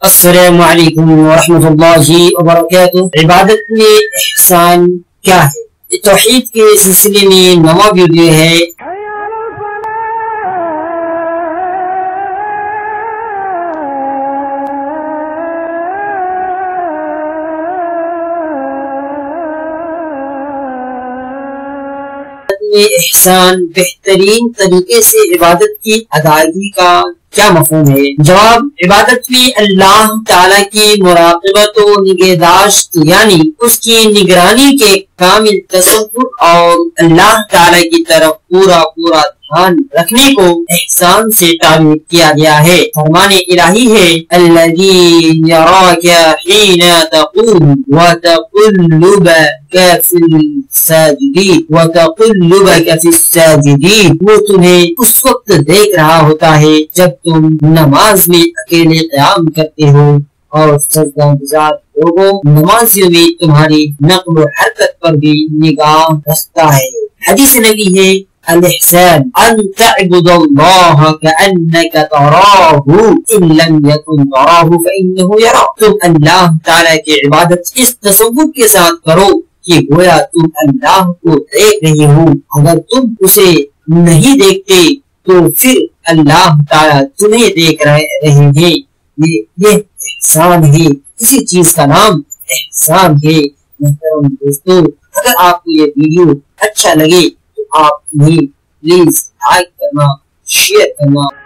السلام علیکم ورحمۃ اللہ وبرکاتہ۔ عبادت میں احسان کیا ہے؟ توحید کے سلسلے میں نواں ویڈیو ہے۔ احسان بہترین طریقے سے عبادت کی ادائیگی کا کیا مفہوم ہے؟ جواب: عبادت میں اللہ تعالیٰ کی مراقبت و نگہداشت یعنی اس کی نگرانی کے کامل تصور اور اللہ تعالیٰ کی طرف پورا دھیان رکھنے کو احسان سے تعبیر کیا گیا ہے۔ فرمان الہی ہے الذی یراک حین تقوم وتقلبک فی الساجدین، وہ تمہیں اس وقت دیکھ رہا ہوتا ہے جب تم نماز میں اکیلے قیام کرتے ہو، اور سجدہ گزار لوگوں نمازیوں میں تمہاری نقل و حرکت پر بھی نگاہ رکھتا ہے۔ حدیث نبی ہے الاحسان ان تعبد اللہ کأنک تراہ ان لم یکن تراہ فإنہ یراک، تم اللہ تعالیٰ کی عبادت اس تصور کے ساتھ کرو کہ گویا تم اللہ کو دیکھ رہے ہو، اگر تم اسے نہیں دیکھتے تو پھر اللہ تعالیٰ تمہیں دیکھ رہے ہیں۔ یہ احسان ہے، کسی چیز کا نام احسان ہے۔ محترم دوستو، اگر آپ کو یہ ویڈیو اچھا لگے تو آپ پلیز لائک کرنا، شیئر کرنا